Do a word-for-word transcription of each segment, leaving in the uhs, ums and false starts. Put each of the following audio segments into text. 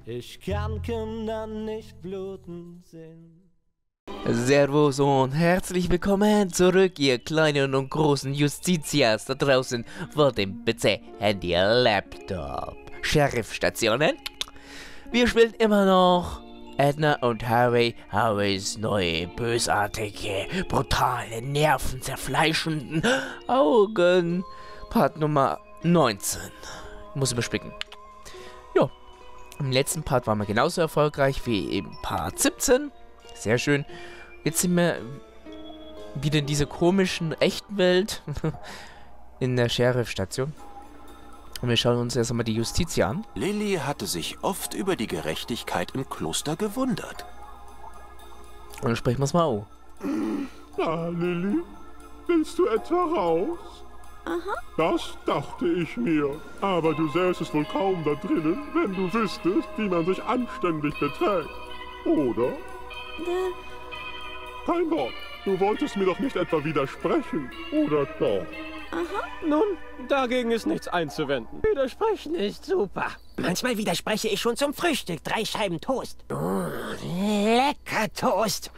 Ich kann Kindern nicht bluten sehen. Servus und herzlich willkommen zurück, ihr kleinen und großen Justitias da draußen vor dem P C, Handy, Laptop, Sheriffstationen. Wir spielen immer noch Edna und Harry, Harrys neue, bösartige, brutale, nervenzerfleischenden Augen. Part Nummer neunzehn. Ich muss überspicken. Jo, im letzten Part waren wir genauso erfolgreich wie im Part siebzehn. Sehr schön. Jetzt sind wir wieder in dieser komischen, echten Welt. In der Sheriffstation. Und wir schauen uns erst einmal die Justitia an. Lily hatte sich oft über die Gerechtigkeit im Kloster gewundert. Und dann sprechen wir es mal an. Na, Lily, willst du etwa raus? Aha. Das dachte ich mir. Aber du säßest wohl kaum da drinnen, wenn du wüsstest, wie man sich anständig beträgt. Oder? Äh. Kein Wort. Du wolltest mir doch nicht etwa widersprechen, oder doch? Aha. Nun, dagegen ist nichts einzuwenden. Widersprechen ist super. Manchmal widerspreche ich schon zum Frühstück. Drei Scheiben Toast. Oh, lecker Toast.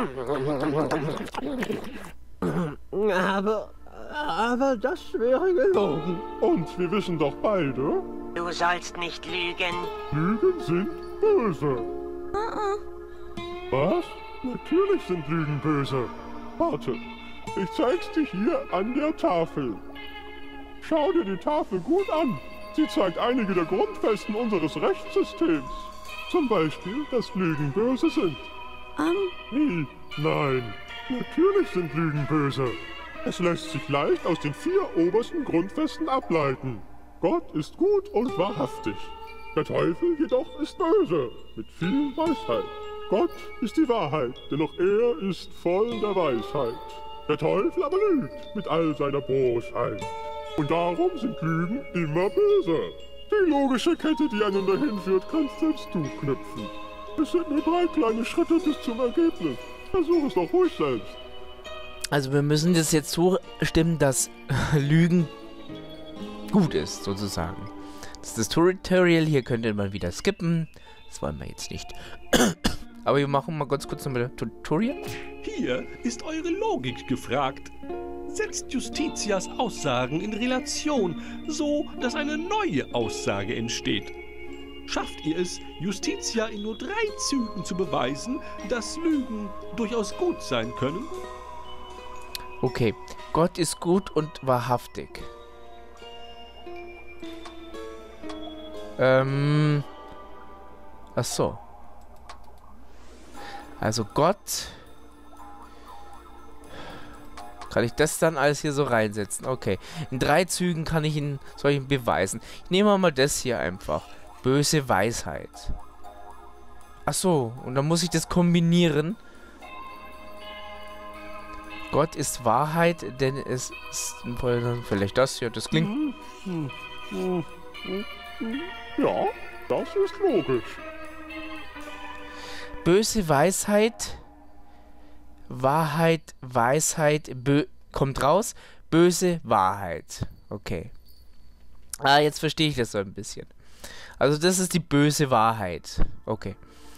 Aber, aber das wäre gelogen. Und wir wissen doch beide, Du sollst nicht lügen. Lügen sind böse. Uh-uh. Was? Natürlich sind Lügen böse. Warte, ich zeig's dir hier an der Tafel. Schau dir die Tafel gut an. Sie zeigt einige der Grundfesten unseres Rechtssystems. Zum Beispiel, dass Lügen böse sind. Ähm, Wie? Nein. Natürlich sind Lügen böse. Es lässt sich leicht aus den vier obersten Grundfesten ableiten. Gott ist gut und wahrhaftig. Der Teufel jedoch ist böse, mit viel Weisheit. Gott ist die Wahrheit, denn auch er ist voll der Weisheit. Der Teufel aber lügt mit all seiner Bosheit. Und darum sind Lügen immer böse. Die logische Kette, die einander hinführt, kannst selbst du knüpfen. Es sind nur drei kleine Schritte bis zum Ergebnis. Versuch es doch ruhig selbst. Also wir müssen das jetzt so stimmen, dass Lügen gut ist, sozusagen. Das ist das Tutorial, hier könnt ihr mal wieder skippen. Das wollen wir jetzt nicht. Aber wir machen mal ganz kurz nochmal Tutorial. Hier ist eure Logik gefragt. Setzt Justitias Aussagen in Relation, so dass eine neue Aussage entsteht. Schafft ihr es, Justitia in nur drei Zügen zu beweisen, dass Lügen durchaus gut sein können? Okay, Gott ist gut und wahrhaftig. Ähm. Ach so. Also Gott. Kann ich das dann alles hier so reinsetzen? Okay. In drei Zügen kann ich ihn, soll ich ihn beweisen. Ich nehme mal das hier einfach. Böse Weisheit. Ach so. Und dann muss ich das kombinieren. Gott ist Wahrheit, denn es ist vielleicht das hier. Das klingt. Ja, das ist logisch. Böse Weisheit, Wahrheit, Weisheit, bö kommt raus, böse Wahrheit. Okay. Ah, jetzt verstehe ich das so ein bisschen. Also das ist die böse Wahrheit. Okay.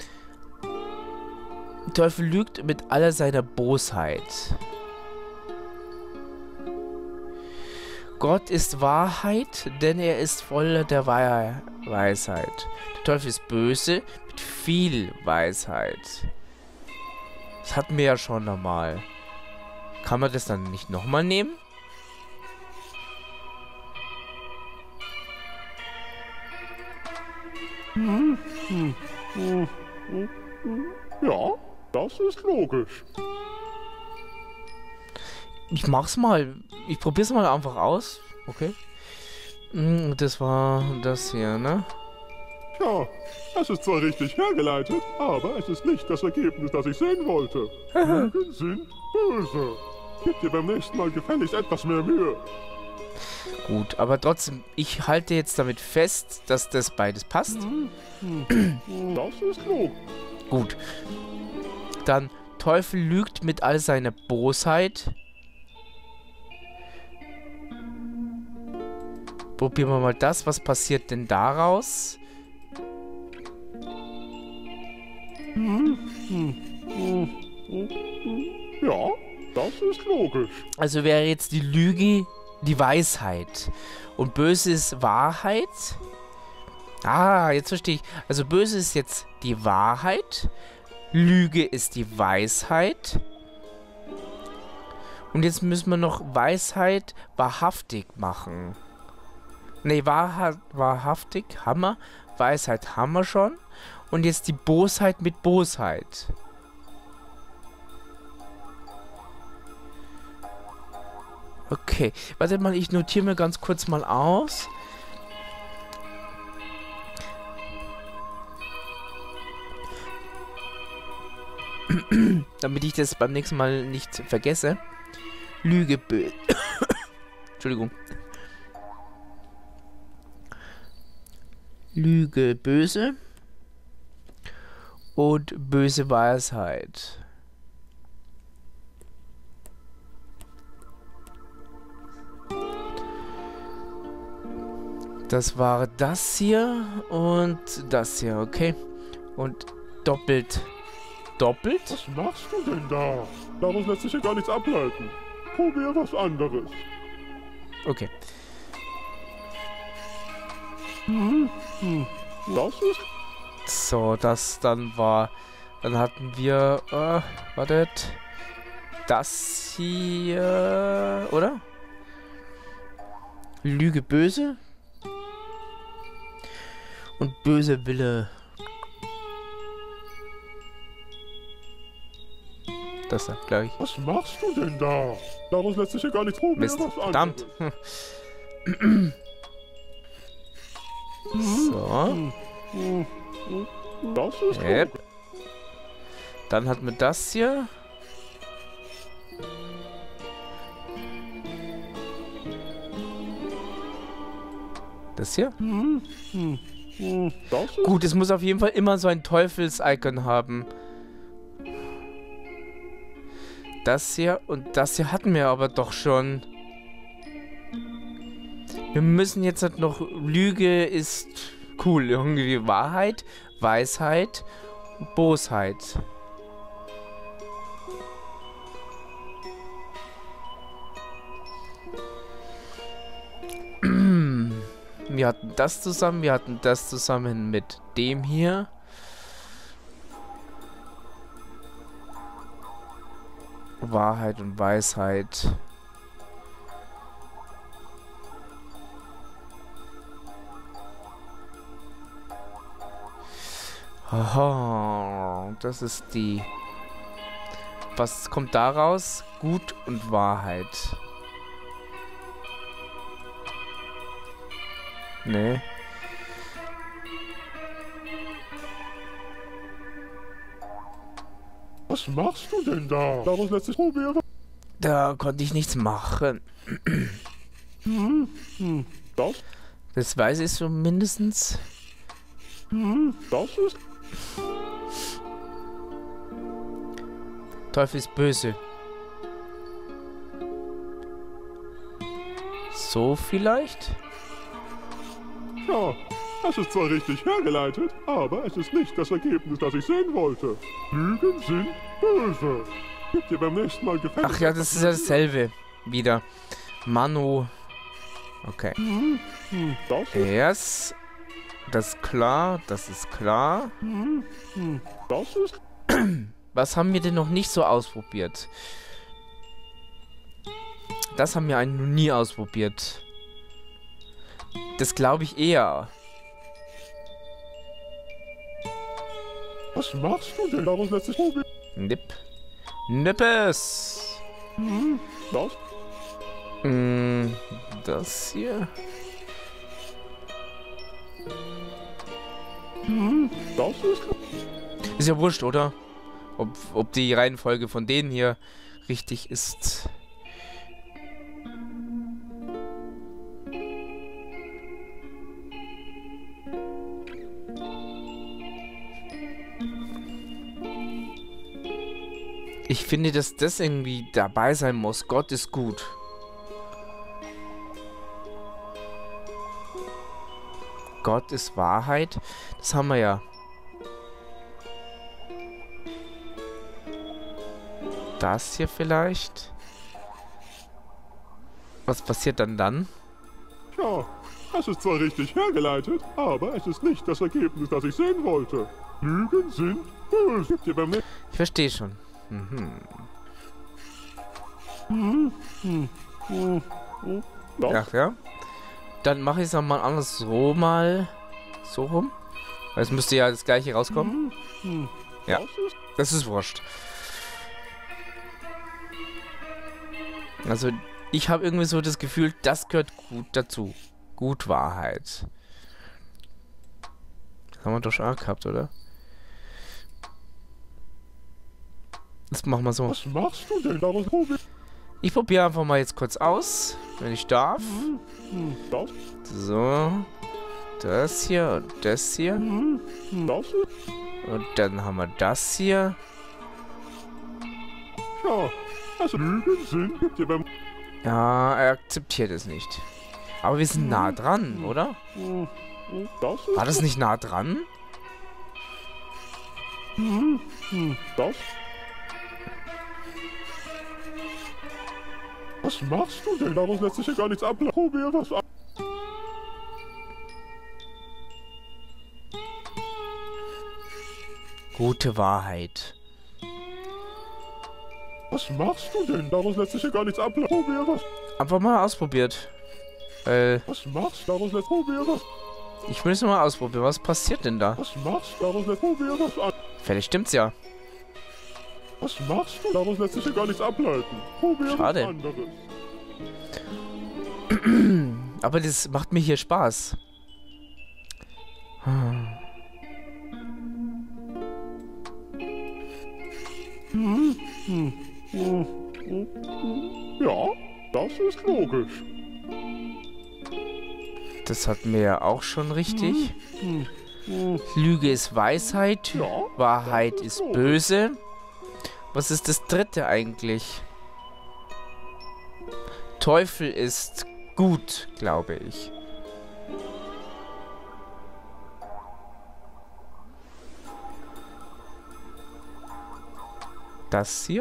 Der Teufel lügt mit aller seiner Bosheit. Gott ist Wahrheit, denn er ist voller der Wei- Weisheit. Der Teufel ist böse mit viel Weisheit. Das hatten wir ja schon nochmal. Kann man das dann nicht nochmal nehmen? Ja, das ist logisch. Ich mach's mal. Ich probier's mal einfach aus. Okay. Mm, Das war das hier, ne? Ja, es ist zwar richtig hergeleitet, aber es ist nicht das Ergebnis, das ich sehen wollte. Lügen sind böse. Gib dir beim nächsten Mal gefälligst etwas mehr Mühe. Gut, aber trotzdem, ich halte jetzt damit fest, dass das beides passt. Das ist logisch. Gut. Dann, Teufel lügt mit all seiner Bosheit. Probieren wir mal das. Was passiert denn daraus? Ja, das ist logisch. Also wäre jetzt die Lüge die Weisheit. Und böse ist Wahrheit. Ah, jetzt verstehe ich. Also böse ist jetzt die Wahrheit. Lüge ist die Weisheit. Und jetzt müssen wir noch Weisheit wahrhaftig machen. Ne, wahrha wahrhaftig haben wir. Weisheit haben wir schon. Und jetzt die Bosheit mit Bosheit. Okay, warte mal, ich notiere mir ganz kurz mal aus. Damit ich das beim nächsten Mal nicht vergesse. Lüge böse. Entschuldigung. Lüge böse. Und böse Weisheit. Das war das hier und das hier, okay. Und doppelt. Doppelt? Was machst du denn da? Daraus lässt sich ja gar nichts ableiten. Probier was anderes. Okay. Hm, hm. Das ist... So, das dann war... Dann hatten wir... Äh, wartet. Das hier... Oder? Lüge böse. Und böse Wille. Das da gleich. Was machst du denn da? Daraus lässt sich ja gar nichts probieren. Mist, was verdammt. anderes. So. Das ist Yep. gut. Dann hat man das hier. Das hier? Das ist Gut, es muss auf jeden Fall immer so ein Teufels-Icon haben. Das hier und das hier hatten wir aber doch schon. Wir müssen jetzt halt noch... Lüge ist cool. Irgendwie Wahrheit, Weisheit, Bosheit. Wir hatten das zusammen, wir hatten das zusammen mit dem hier. Wahrheit und Weisheit. Aha, das ist die... Was kommt daraus? Gut und Wahrheit. Nee. Was machst du denn da? Daraus lässt sich probieren. Da konnte ich nichts machen. Das, Das weiß ich so mindestens. das ist... Teufel ist böse. So vielleicht? Ja, das ist zwar richtig hergeleitet, aber es ist nicht das Ergebnis, das ich sehen wollte. Lügen sind böse. Gib dir beim nächsten Mal gefälligst... Ach ja, das ist ja dasselbe. Wieder. Mano. Okay. Das ist... Yes. Das ist klar. Das ist klar. Das ist... Was haben wir denn noch nicht so ausprobiert? Das haben wir eigentlich noch nie ausprobiert. Das glaube ich eher. Was machst du denn? Daraus lässt sich probieren. Nipp. Nippes. Das? Mm, das hier. Das ist... Ist ja wurscht, oder? Ob, ob die Reihenfolge von denen hier richtig ist. Ich finde, dass das irgendwie dabei sein muss. Gott ist gut. Gott ist Wahrheit. Das haben wir ja. das hier vielleicht. Was passiert dann dann? Tja, das ist zwar richtig hergeleitet, aber es ist nicht das Ergebnis, das ich sehen wollte. Lügen sind böse. Gibt ihr beim nächsten Ich verstehe schon. Mhm. Hm, hm, hm, hm. Das Ach ja. Dann mache ich es nochmal anders so mal. So rum. Weil es müsste ja das gleiche rauskommen. Hm, hm. Ja. Das ist Das ist wurscht. Also, ich habe irgendwie so das Gefühl, das gehört gut dazu. Gut Wahrheit. Das haben wir doch schon auch gehabt, oder? Das machen wir so. Was machst du denn daraus? Probier. Ich probiere einfach mal jetzt kurz aus, wenn ich darf. Hm, das, So. Das hier und das hier. hm, das ist Und dann haben wir das hier. ja. Also Lügen sind. Gibt ihr beim Ja, er akzeptiert es nicht. Aber wir sind nah dran, oder? hm, hm, das ist War das nicht nah dran? hm, hm, das. Was machst du denn? Daraus lässt sich ja gar nichts ableiten. Probier was an. Gute Wahrheit. Was machst du denn? Daraus lässt sich ja gar nichts ableiten. Probier was. Einfach mal ausprobiert. Weil Was machst du? Daraus lässt probier was. ich will es nur mal ausprobieren. Was passiert denn da? Was machst du? Daraus lässt probier was an. Vielleicht stimmt's ja. Was machst du? Daraus lässt sich ja gar nichts ableiten. Probier Schade. was anderes. Aber das macht mir hier Spaß. Hm, hm, hm, hm, hm. Ja, das ist logisch. Das hatten wir ja auch schon richtig. Hm, hm. Lüge ist Weisheit. Ja, Wahrheit das ist ist logisch. böse. Was ist das dritte eigentlich? Teufel ist gut, glaube ich. Das hier?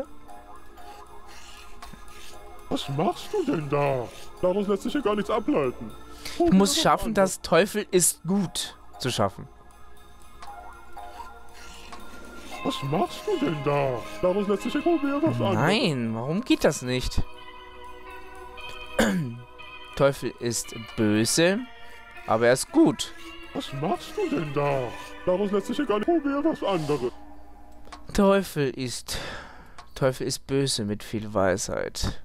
Was machst du denn da? Daraus lässt sich ja gar nichts ableiten. Du musst schaffen, dass Teufel ist gut zu schaffen. Was machst du denn da? Daraus lässt sich ja probier was anderes. Nein, warum geht das nicht? Teufel ist böse, aber er ist gut. Was machst du denn da? Daraus lässt sich ja gar nicht probier was anderes. Teufel ist... Teufel ist böse mit viel Weisheit.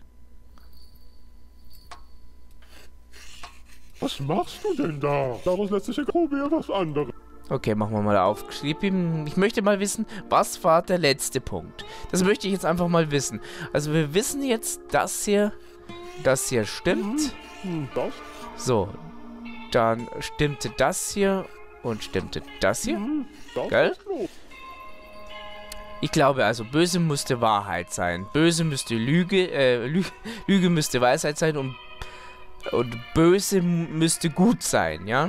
Was machst du denn da? Daraus lässt sich ja probier was anderes. Okay, machen wir mal auf. Ich möchte mal wissen, was war der letzte Punkt? Das möchte ich jetzt einfach mal wissen. Also wir wissen jetzt, das hier, das hier stimmt. Hm, das? So, dann stimmte das hier und stimmte das hier. Hm, das Gell? ist logisch. Ich glaube also, böse müsste Wahrheit sein. Böse müsste Lüge, äh, Lüge, Lüge müsste Weisheit sein und, und böse m- müsste gut sein, ja?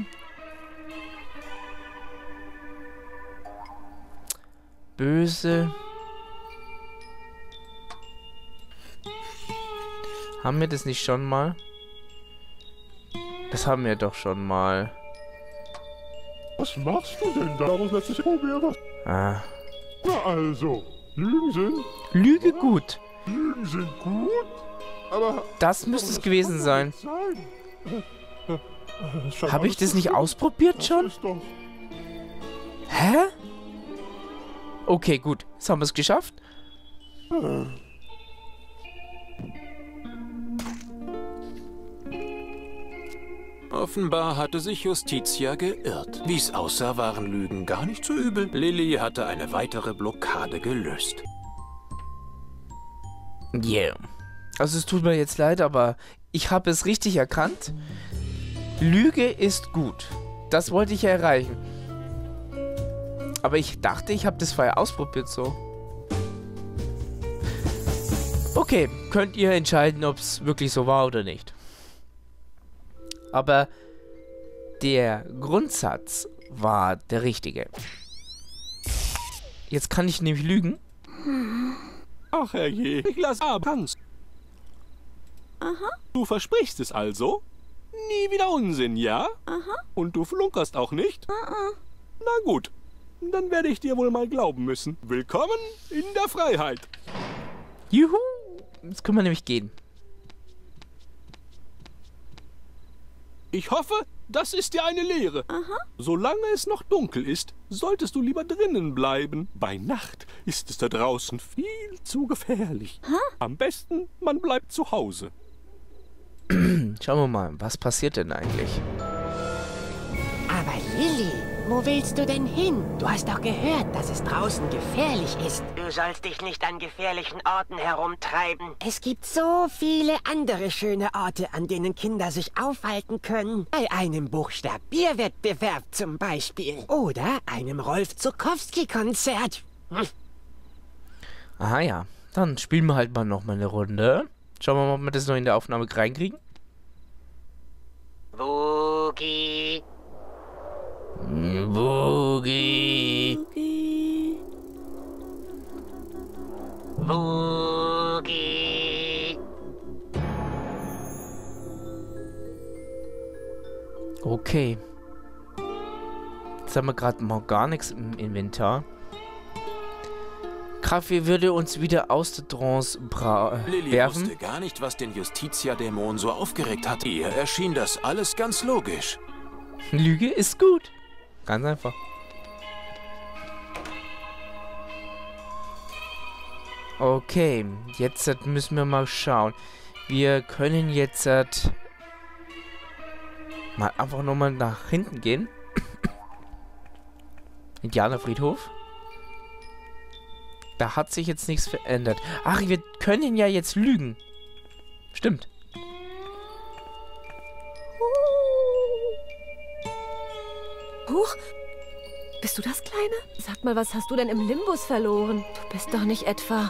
Böse. Haben wir das nicht schon mal? Das haben wir doch schon mal. Was machst du denn da? Daraus lässt sich ja probier was. Ah. Na also, Lügen sind, Lüge gut. Lügen sind gut, aber... Das müsste es aber gewesen kann sein. doch nicht sein. Äh, äh, äh, scheint Habe ich alles das zu nicht stimmen. ausprobiert Das schon? ist doch... Hä? Okay, gut. Jetzt haben wir es geschafft. Äh, Offenbar hatte sich Justitia geirrt. Wie es aussah, waren Lügen gar nicht so übel. Lilly hatte eine weitere Blockade gelöst. Yeah. Also es tut mir jetzt leid, aber ich habe es richtig erkannt. Lüge ist gut. Das wollte ich ja erreichen. Aber ich dachte, ich habe das vorher ausprobiert so. Okay, könnt ihr entscheiden, ob es wirklich so war oder nicht. Aber der Grundsatz war der richtige. Jetzt kann ich nämlich lügen. Ach herrje, ich lass ab, Hans. Aha. Du versprichst es also? Nie wieder Unsinn, ja? Aha. Und du flunkerst auch nicht? Aha. Na gut, dann werde ich dir wohl mal glauben müssen. Willkommen in der Freiheit. Juhu! Jetzt können wir nämlich gehen. Ich hoffe, das ist dir eine Lehre. Aha. Solange es noch dunkel ist, solltest du lieber drinnen bleiben. Bei Nacht ist es da draußen viel zu gefährlich. Hä? Am besten, man bleibt zu Hause. Schauen wir mal, was passiert denn eigentlich? Aber Lilly, wo willst du denn hin? Du hast doch gehört, dass es draußen gefährlich ist. Du sollst dich nicht an gefährlichen Orten herumtreiben. Es gibt so viele andere schöne Orte, an denen Kinder sich aufhalten können. Bei einem Buchstabierwettbewerb zum Beispiel. Oder einem Rolf-Zuckowski-Konzert. Hm. Aha, ja. Dann spielen wir halt mal noch mal eine Runde. Schauen wir mal, ob wir das noch in der Aufnahme reinkriegen. Boogie. Boogie. Okay. Boogie. Okay. Jetzt haben wir gerade mal gar nichts im Inventar. Kaffee würde uns wieder aus der Trance Lilly werfen. wusste gar nicht, was den Justitia-Dämon so aufgeregt hat. Ihr erschien das alles ganz logisch. Lüge ist gut. Ganz einfach. Okay, jetzt müssen wir mal schauen. Wir können jetzt mal einfach nochmal nach hinten gehen. Indianerfriedhof. Da hat sich jetzt nichts verändert. Ach, wir können ja jetzt lügen. Stimmt. Huch, bist du das Kleine? Sag mal, was hast du denn im Limbus verloren? Du bist doch nicht etwa...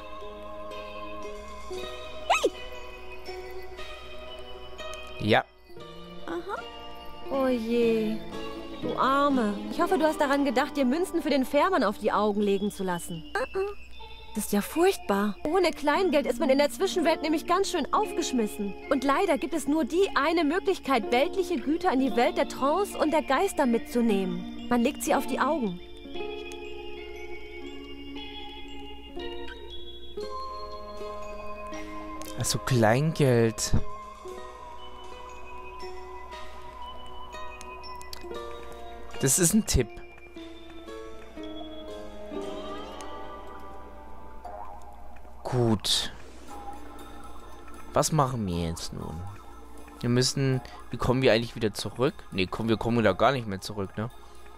Ja. Aha. Oh je, du Arme. Ich hoffe, du hast daran gedacht, dir Münzen für den Fährmann auf die Augen legen zu lassen. Das ist ja furchtbar. Ohne Kleingeld ist man in der Zwischenwelt nämlich ganz schön aufgeschmissen. Und leider gibt es nur die eine Möglichkeit, weltliche Güter in die Welt der Trance und der Geister mitzunehmen. Man legt sie auf die Augen. Also Kleingeld. Das ist ein Tipp. Gut. Was machen wir jetzt nun? Wir müssen... Wie kommen wir eigentlich wieder zurück? Ne, komm, wir kommen da gar nicht mehr zurück, ne?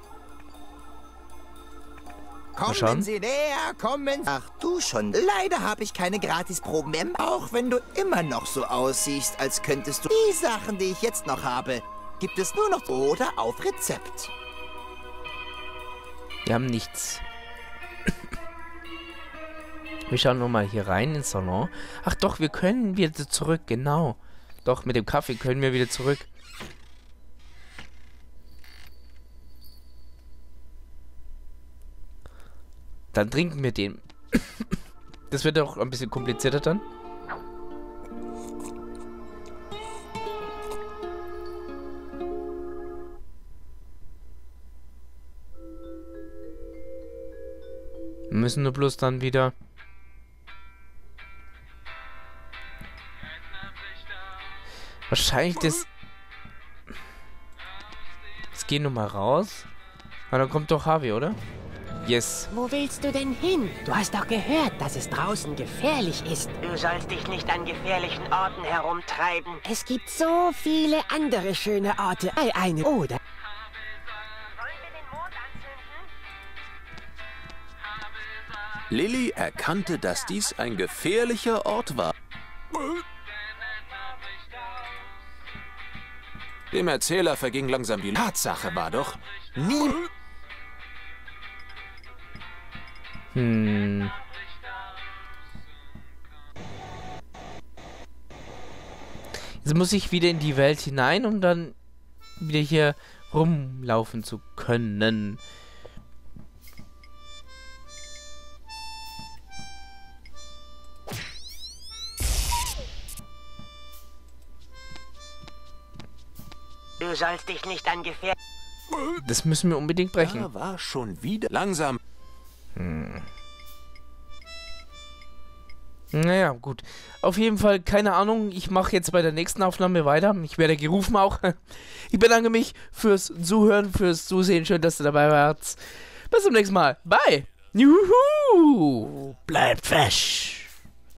Kommen Sie näher, kommen Sie... Ach du schon. Leider habe ich keine Gratisproben mehr. Auch wenn du immer noch so aussiehst, als könntest du... Die Sachen, die ich jetzt noch habe, gibt es nur noch oder auf Rezept. Wir haben nichts. Wir schauen nochmal hier rein ins Salon. Ach doch, wir können wieder zurück, genau. Doch, mit dem Kaffee können wir wieder zurück. Dann trinken wir den. Das wird auch ein bisschen komplizierter dann. Wir müssen nur bloß dann wieder... Wahrscheinlich das... Jetzt gehen wir mal raus. Aber dann kommt doch Harvey, oder? Yes. Wo willst du denn hin? Du hast doch gehört, dass es draußen gefährlich ist. Du sollst dich nicht an gefährlichen Orten herumtreiben. Es gibt so viele andere schöne Orte. Bei einem oder... Lilly erkannte, dass dies ein gefährlicher Ort war. Dem Erzähler verging langsam die Tatsache, war doch nie... Hm. Jetzt muss ich wieder in die Welt hinein, um dann wieder hier rumlaufen zu können. Du sollst dich nicht an Gefähr... Das müssen wir unbedingt brechen. Da war schon wieder langsam. Hm. Naja, gut. Auf jeden Fall, keine Ahnung. Ich mache jetzt bei der nächsten Aufnahme weiter. Ich werde gerufen auch. Ich bedanke mich fürs Zuhören, fürs Zusehen. Schön, dass du dabei warst. Bis zum nächsten Mal. Bye. Juhu. Bleibt fresh.